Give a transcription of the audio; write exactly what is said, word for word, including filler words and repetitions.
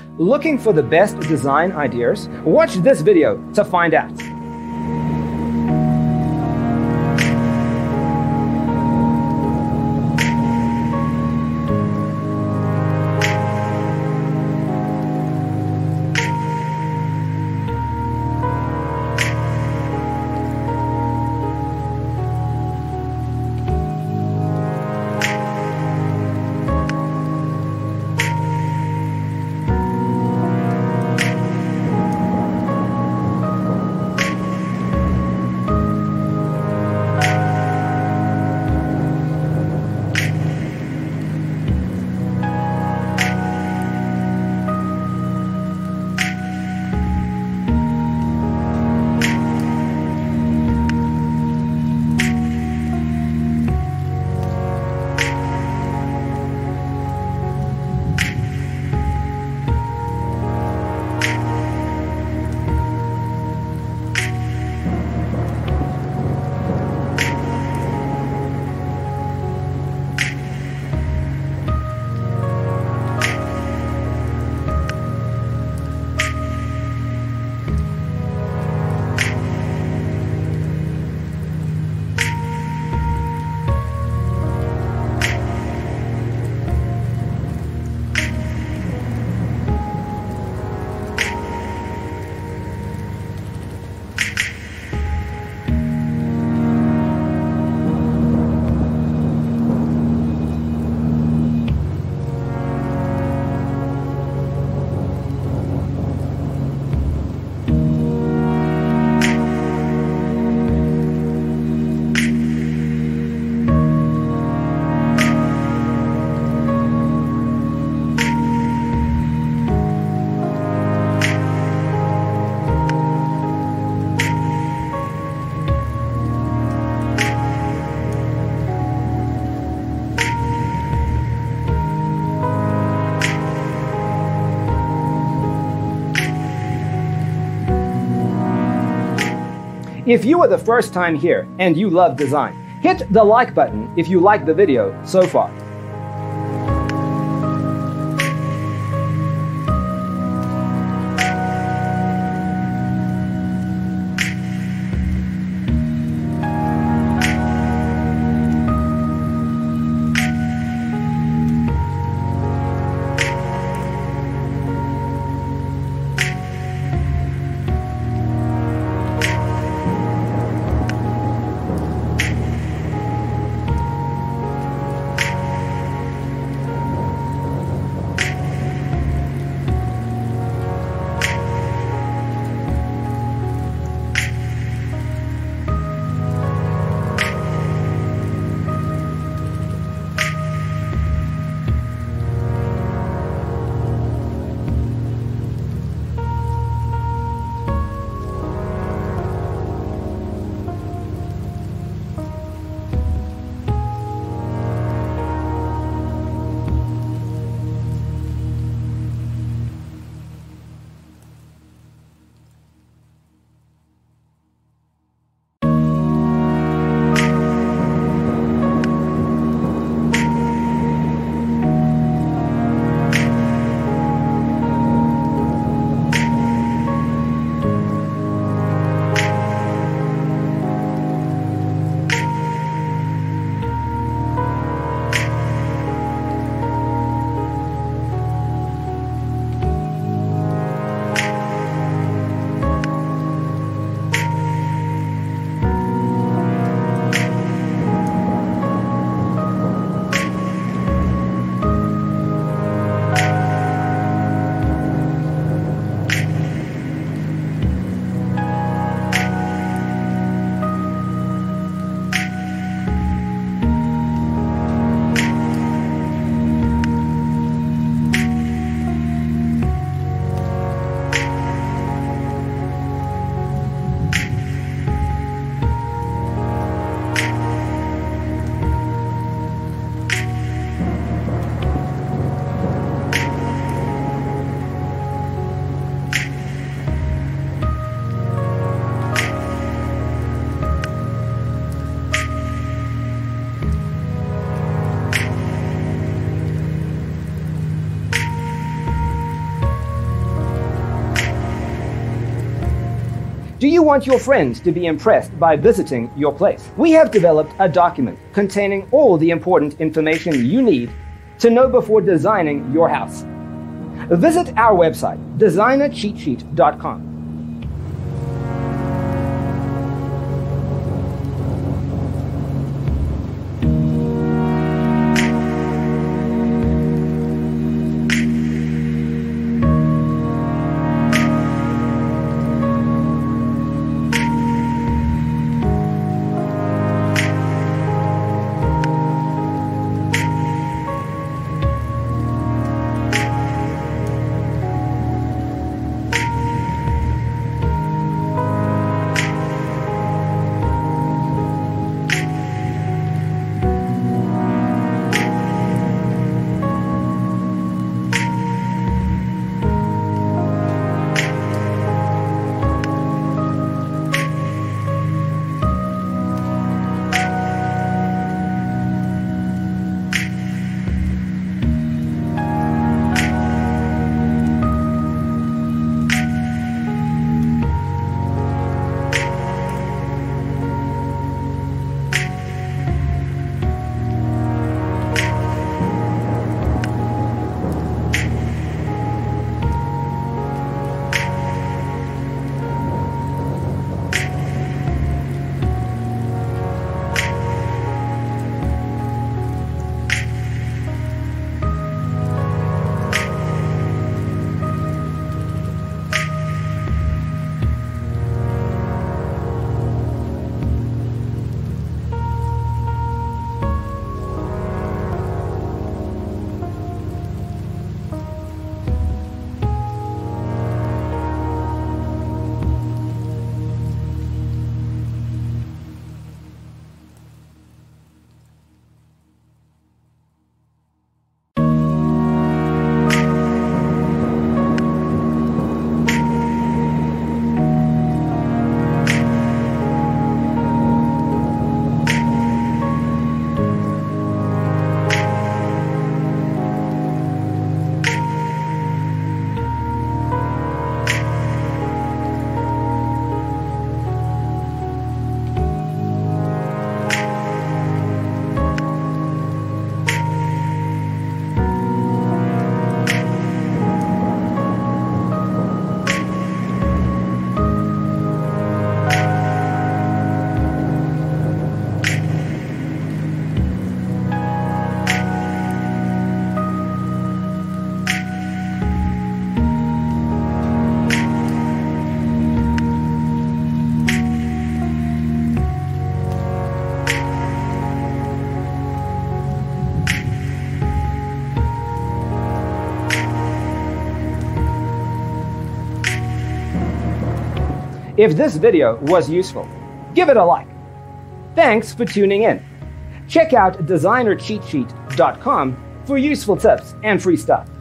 Looking for the best design ideas? Watch this video to find out. If you are the first time here and you love design, hit the like button if you like the video so far. Do you want your friends to be impressed by visiting your place? We have developed a document containing all the important information you need to know before designing your house. Visit our website, designer cheat sheet dot com. If this video was useful, give it a like. Thanks for tuning in. Check out designer cheat sheet dot com for useful tips and free stuff.